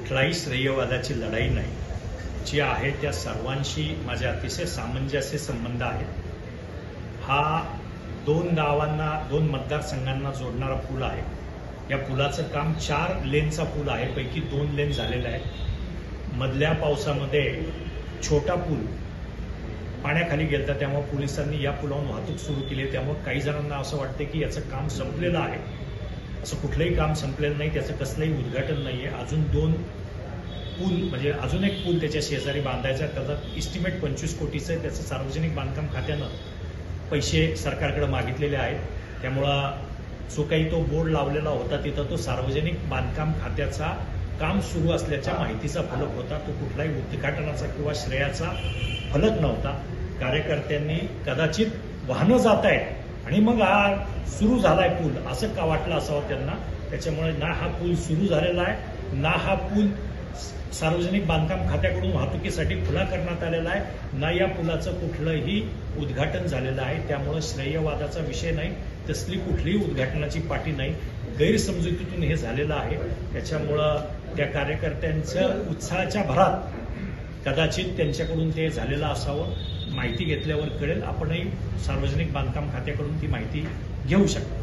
कुठलाही श्रेयवादाची लढाई नाही, जी आहे त्या सर्वांशी माझे अतिशय सामंजस्य संबंध आहेत। हा 2 गावांना 2 मतदारसंघांना जोडणारा पूल आहे। या पुलाचं काम 4 लेनचा पूल आहे, पैकी 2 लेन झालेले आहेत। मधल्या पावसामध्ये छोटा पूल पाण्याखाली गेलता, त्यामुळे पोलिसांनी या पुलावरून वाहतूक सुरू केली आहे। त्यामुळे काही जणांना असं वाटतं की याचं काम संपलेलं आहे। असं कुठलंही काम संपलेलं नाही, त्याचं कसलंही उद्घाटन नाहीये। अजून 2 पूल म्हणजे अजून एक पूल त्याच्या शेजारी बांधायचा, त्याचा इस्टिमेट 25 कोटीचं आहे। त्याचं सार्वजनिक बांधकाम खात्यानं पैसे सरकारकडे मागितलेले आहेत। त्यामुळं जो काही तो बोर्ड लावलेला होता तिथं तो सार्वजनिक बांधकाम खात्याचा काम सुरू असल्याच्या माहितीचा फलक होता। तो कुठलाही उद्घाटनाचा किंवा श्रेयाचा फलक नव्हता। कार्यकर्त्यांनी कदाचित वाहनं जात आहेत आणि मग हा सुरू झालाय पूल असं का वाटलं असावं त्यांना। त्याच्यामुळे ना हा पूल सुरू झालेला आहे, ना हा पूल सार्वजनिक बांधकाम खात्याकडून वाहतुकीसाठी खुला करण्यात आलेला आहे, ना या पुलाचं कुठलंही उद्घाटन झालेलं आहे। त्यामुळे श्रेयवादाचा विषय नाही, तसली कुठलीही उद्घाटनाची पाटी नाही, गैरसमजुतीतून हे झालेलं आहे। त्याच्यामुळं त्या कार्यकर्त्यांच्या उत्साहाच्या भरात कदाचित त्यांच्याकडून ते झालेलं असावं। माहिती घेतल्यावर कळेल, आपणही सार्वजनिक बांधकाम खात्याकडून ती माहिती घेऊ शकतो।